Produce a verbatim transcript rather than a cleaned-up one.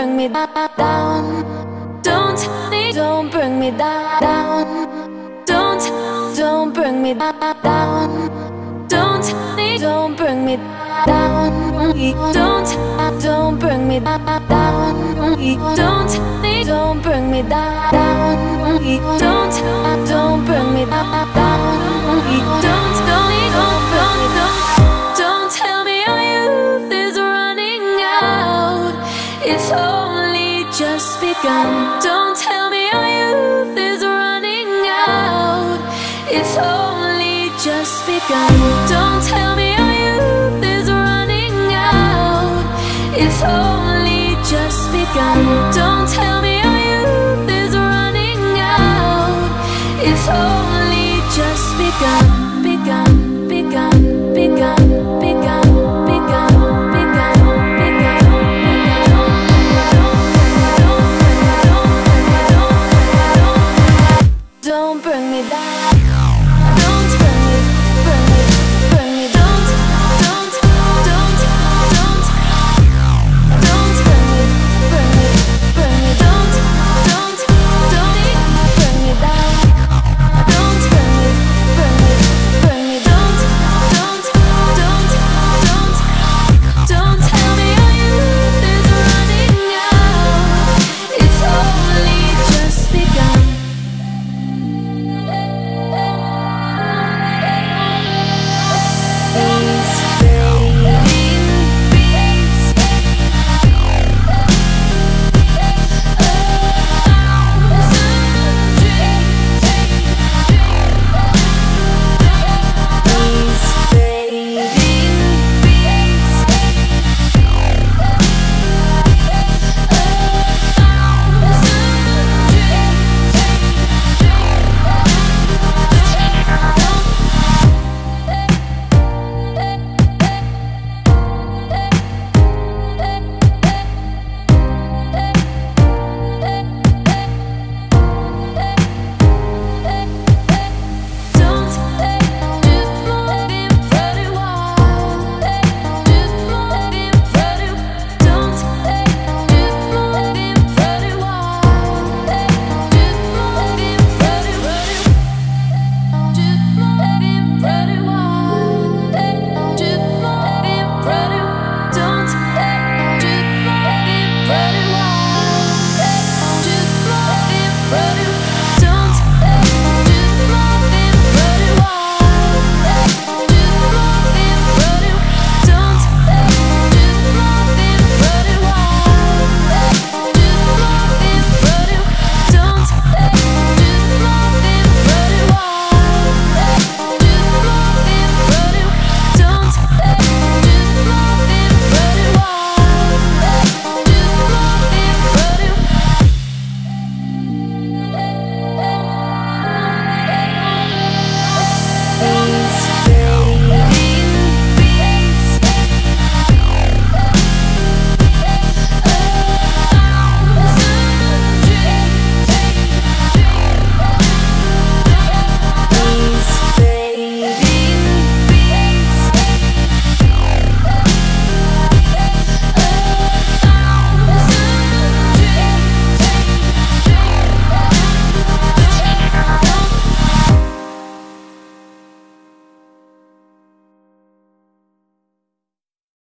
bring me down. Don't tell me, don't bring me down. Don't, don't bring me down. Don't tell me, don't bring me down. Don't, don't bring me down. Don't tell me, don't bring me down. Don't, don't bring me down. Don't, don't, don't, don't, don't, don't tell me our youth is running out. It's only just begun. Don't tell me our youth is running out. It's only just begun. Don't tell me our youth is running out. It's only just begun. Don't tell me our youth is running out. It's only just begun.